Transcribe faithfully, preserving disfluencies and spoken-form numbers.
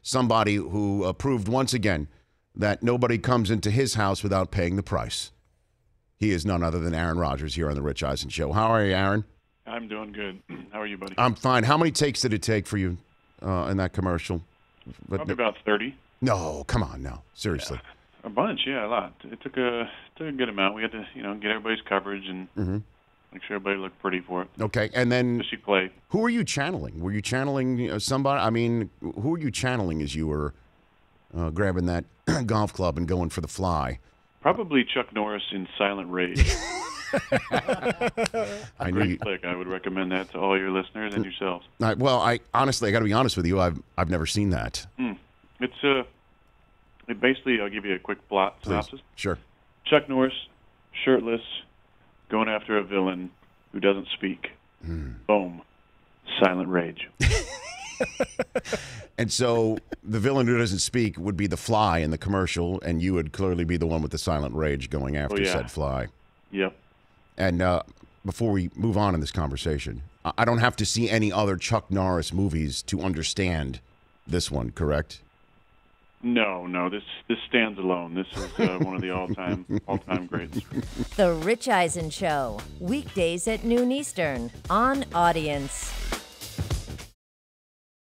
somebody who uh, proved once again that nobody comes into his house without paying the price. He is none other than Aaron Rodgers here on the Rich Eisen Show. How are you, Aaron? I'm doing good. How are you, buddy? I'm fine. How many takes did it take for you uh, in that commercial? But Probably about thirty. No, come on now. Seriously. Yeah. A bunch, yeah, a lot. It took a took a good amount. We had to, you know, get everybody's coverage and Mm-hmm. make sure everybody looked pretty for it. Okay, and then Especially Clay. who were you channeling? Were you channeling uh, somebody? I mean, who were you channeling as you were uh, grabbing that golf club and going for the fly? Probably Chuck Norris in Silent Rage. I knew Great you, flick. I would recommend that to all your listeners and yourselves. I, well, I honestly, I got to be honest with you. I've I've never seen that. Mm. It's uh, it basically, I'll give you a quick plot Please. synopsis. Sure. Chuck Norris, shirtless, going after a villain who doesn't speak. Mm. Boom. Silent Rage. And so the villain who doesn't speak would be the fly in the commercial, and you would clearly be the one with the silent rage going after Oh, yeah. said fly. Yep. And uh, before we move on in this conversation, I I don't have to see any other Chuck Norris movies to understand this one, correct? No, no. This this stands alone. This is uh, one of the all-time all-time greats. The Rich Eisen Show, weekdays at noon Eastern on Audience.